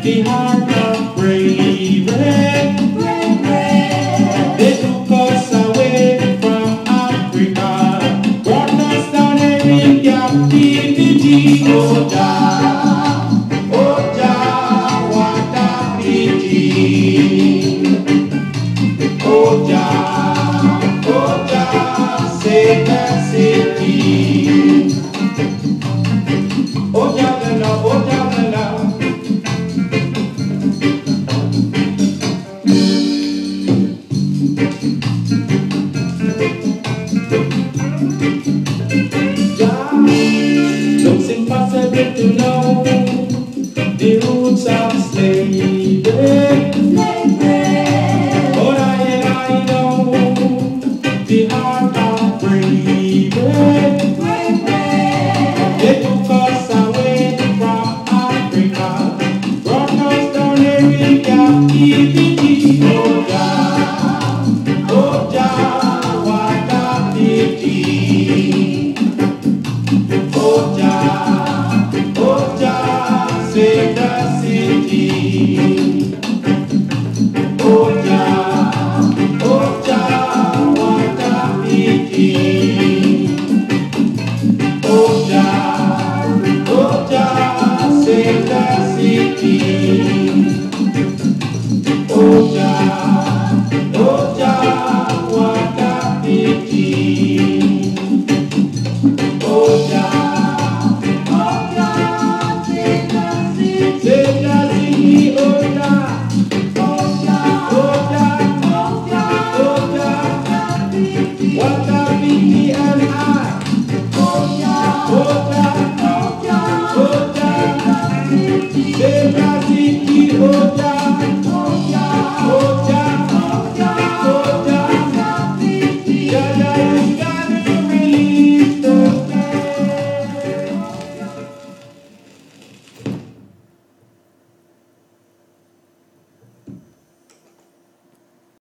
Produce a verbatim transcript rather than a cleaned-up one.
the heart of bravery. They took us away from Africa, brought us down here in captivity. Oh, Jah, oh, Jah, what a pity. Oh, Jah, oh, Jah, save the city. Oh, Jah, the love, oh, Jah, the love. Looks impossible to know the roots of slavery. But I and I know the heart of bravery. They took us away from Africa, brought us down here in captivity. Oh, Jah, oh, Jah, what a pity. Oh, Jah, oh, Jah, save the city.